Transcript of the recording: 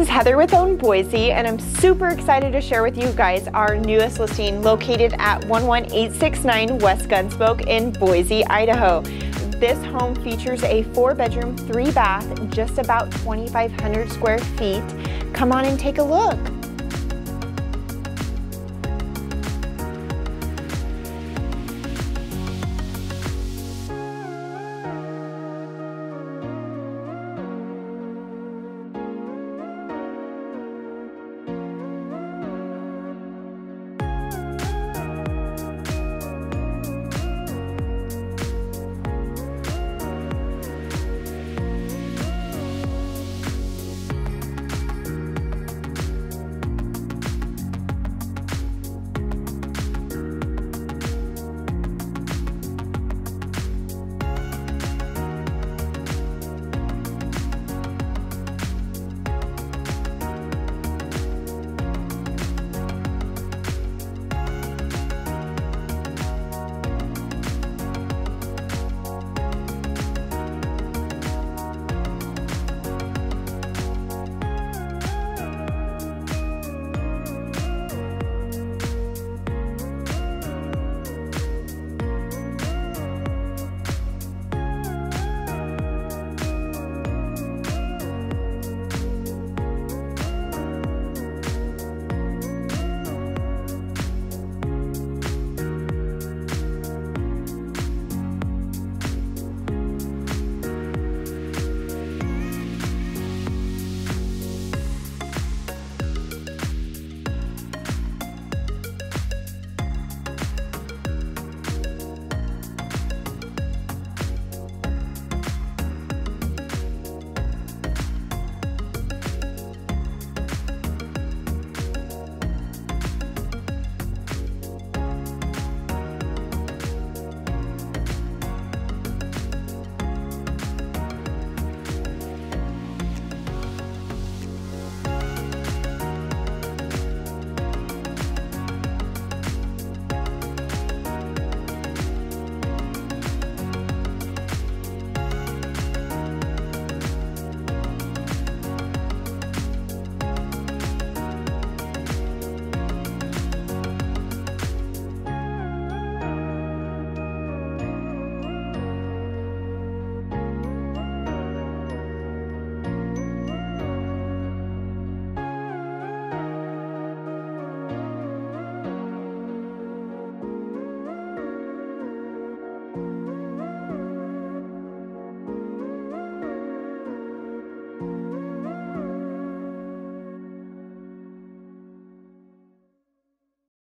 is Heather with Own Boise, and I'm super excited to share with you guys our newest listing located at 11869 West Gunsmoke in Boise, Idaho. This home features a 4-bedroom, 3-bath, just about 2,500 square feet. Come on and take a look.